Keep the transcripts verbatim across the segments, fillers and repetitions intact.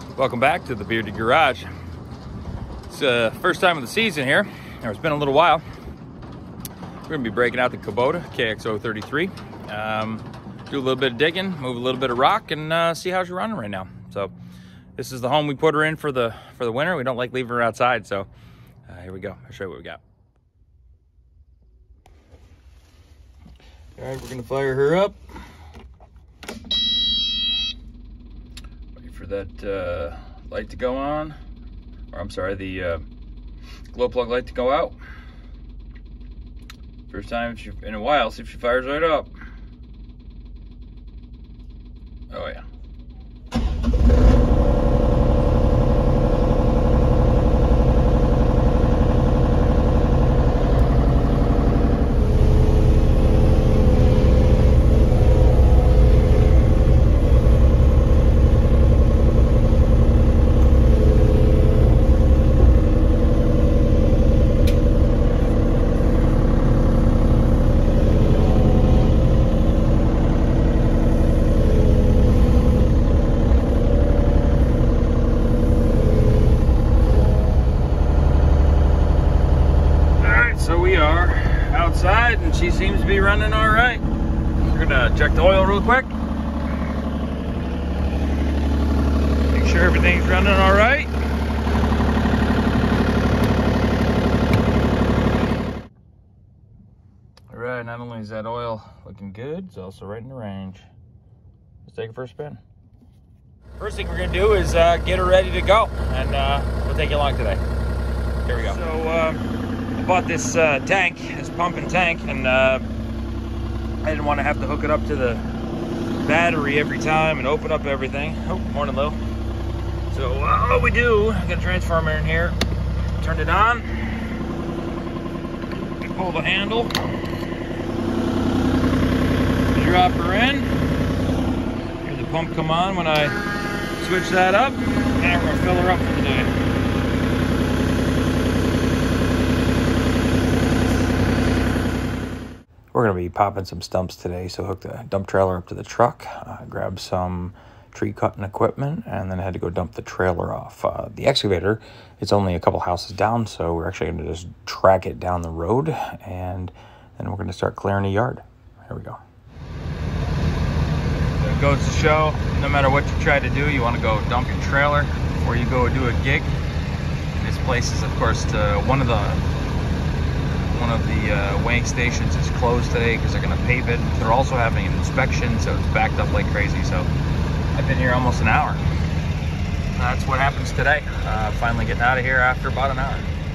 Welcome back to the Bearded Garage. It's the uh, first time of the season here, or it's been a little while. We're gonna be breaking out the Kubota K X zero thirty-three. Um, do a little bit of digging, move a little bit of rock, and uh, see how she's running right now. So this is the home we put her in for the for the winter. We don't like leaving her outside, so uh, here we go. I'll show you what we got. All right, we're gonna fire her up. Wait for that uh, light to go on, or I'm sorry, the uh, glow plug light to go out. First time she, in a while, see if she fires right up. Oh yeah. Outside, and she seems to be running all right. We're gonna check the oil real quick. Make sure everything's running all right. All right, not only is that oil looking good, it's also right in the range. Let's take it for a spin. First thing we're gonna do is uh, get her ready to go, and uh, we'll take you along today. Here we go. So, uh, I bought this uh, tank, this pumping tank, and uh, I didn't want to have to hook it up to the battery every time and open up everything. Oh, morning, Lou. So uh, all we do, I got a transformer in here, turn it on, pull the handle, drop her in, hear the pump come on when I switch that up, and we're gonna fill her up for the day. We're going to be popping some stumps today, so hook the dump trailer up to the truck, uh, grab some tree cutting equipment, and then I had to go dump the trailer off. Uh, the excavator, it's only a couple houses down, so we're actually going to just track it down the road, and then we're going to start clearing the yard. Here we go. So it goes to show, no matter what you try to do, you want to go dump your trailer before you go do a gig. And this place is, of course, to one of the One of the uh, weighing stations is closed today because they're going to pave it. They're also having an inspection, so it's backed up like crazy. So I've been here almost an hour. That's what happens today. Uh, finally getting out of here after about an hour.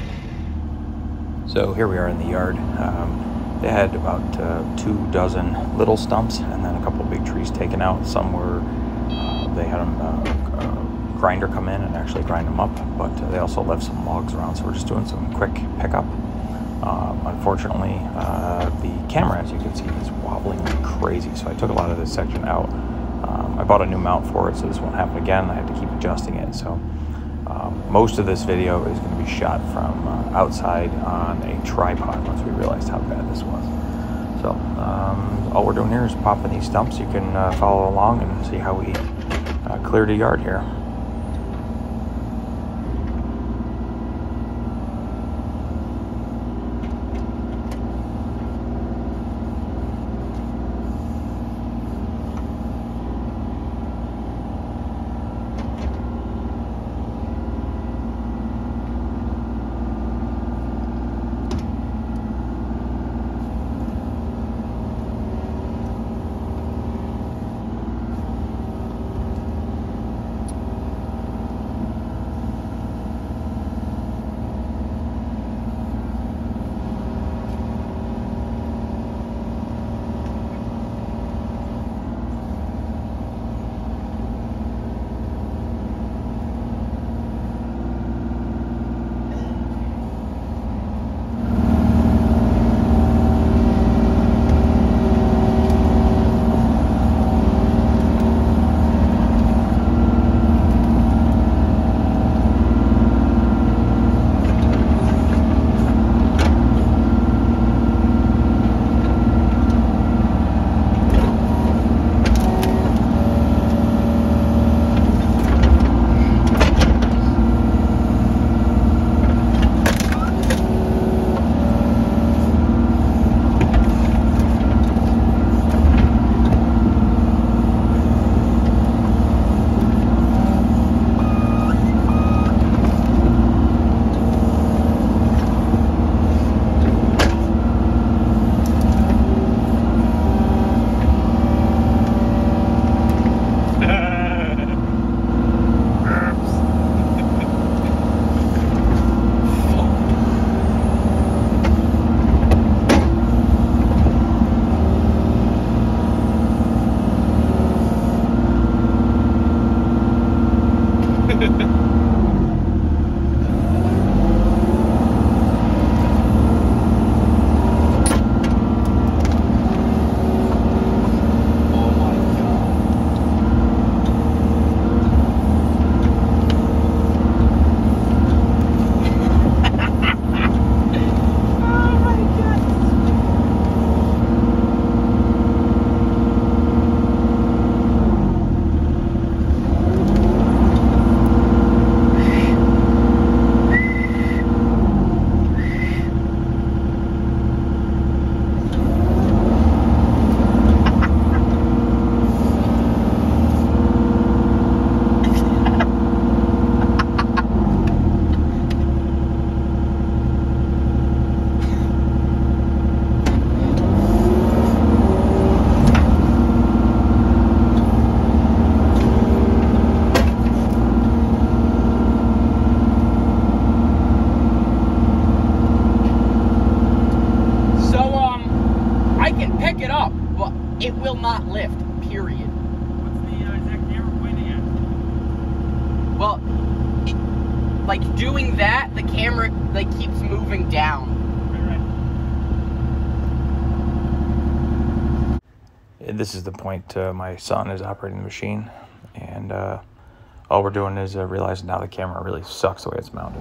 So here we are in the yard. Um, they had about uh, two dozen little stumps and then a couple big trees taken out. Some were, uh, they had a uh, uh, grinder come in and actually grind them up, but uh, they also left some logs around, so we're just doing some quick pickup. Um, unfortunately, uh, the camera, as you can see, is wobbling like crazy, so I took a lot of this section out. Um, I bought a new mount for it, so this won't happen again. I had to keep adjusting it. So um, most of this video is going to be shot from uh, outside on a tripod once we realized how bad this was. So um, all we're doing here is popping these stumps. You can uh, follow along and see how we uh, cleared a yard here. like doing that, the camera like keeps moving down. And this is the point uh, my son is operating the machine, and uh, all we're doing is uh, realizing now the camera really sucks the way it's mounted.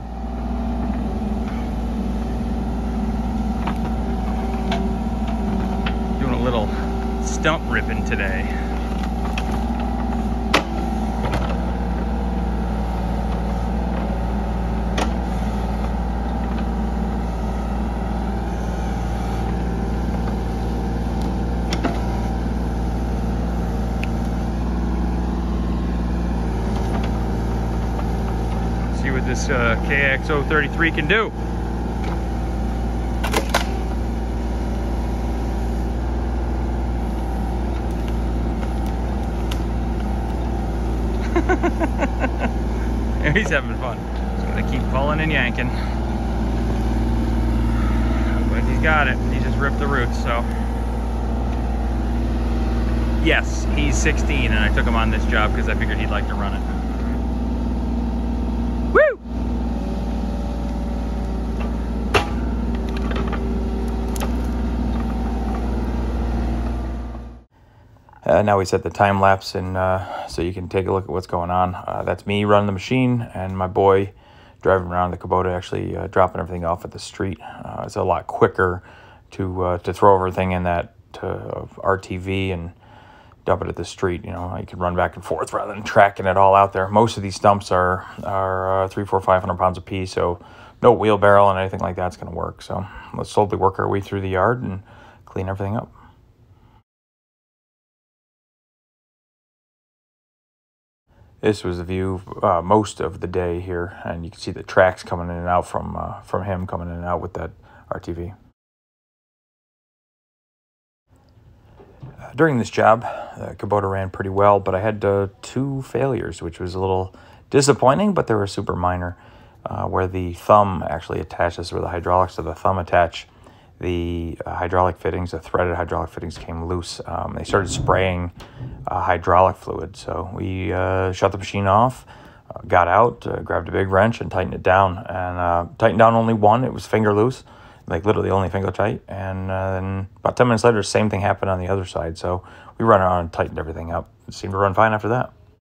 Doing a little stump ripping today. See what this uh, K X zero thirty-three can do. He's having fun. He's gonna keep pulling and yanking. But he's got it. He just ripped the roots, so. Yes, he's sixteen, and I took him on this job because I figured he'd like to run it. Woo! Uh, now we set the time lapse, and uh, so you can take a look at what's going on. Uh, that's me running the machine, and my boy driving around the Kubota, actually uh, dropping everything off at the street. Uh, it's a lot quicker to uh, to throw everything in that uh, R T V and dump it at the street. You know, you can run back and forth rather than tracking it all out there. Most of these stumps are are uh, three, four, five hundred pounds a piece, so no wheelbarrow and anything like that's going to work. So let's slowly work our way through the yard and clean everything up. This was the view uh, most of the day here, and you can see the tracks coming in and out from uh, from him coming in and out with that R T V. Uh, during this job, uh, Kubota ran pretty well, but I had uh, two failures, which was a little disappointing, but they were super minor. Uh, where the thumb actually attaches, where the hydraulics to the thumb attach, the uh, hydraulic fittings, the threaded hydraulic fittings came loose. Um, they started spraying uh, hydraulic fluid. So we uh, shut the machine off, uh, got out, uh, grabbed a big wrench and tightened it down. And uh, tightened down only one. It was finger loose, like literally only finger tight. And uh, then about ten minutes later, the same thing happened on the other side. So we ran around and tightened everything up. It seemed to run fine after that.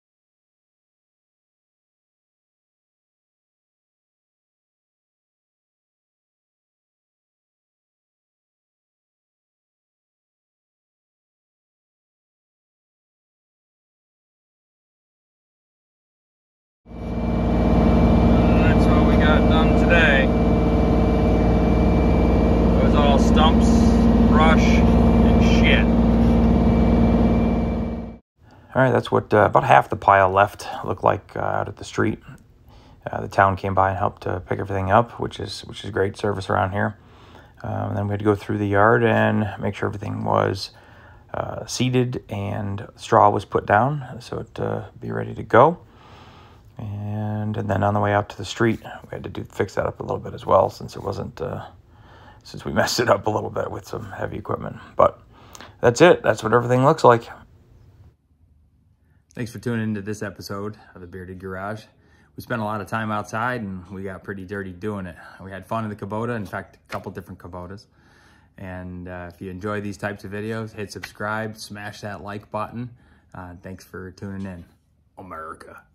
Stumps, brush, and shit. All right, that's what uh, about half the pile left looked like uh, out at the street. Uh, the town came by and helped uh, pick everything up, which is which is great service around here. Um, and then we had to go through the yard and make sure everything was uh, seeded and straw was put down so it uh, be ready to go. And, and then on the way out to the street, we had to do fix that up a little bit as well, since it wasn't. Uh, since we messed it up a little bit with some heavy equipment. But that's it. That's what everything looks like. Thanks for tuning into this episode of The Bearded Garage. We spent a lot of time outside, and we got pretty dirty doing it. We had fun in the Kubota, in fact, a couple different Kubotas. And uh, if you enjoy these types of videos, hit subscribe, smash that like button. Uh, thanks for tuning in. America.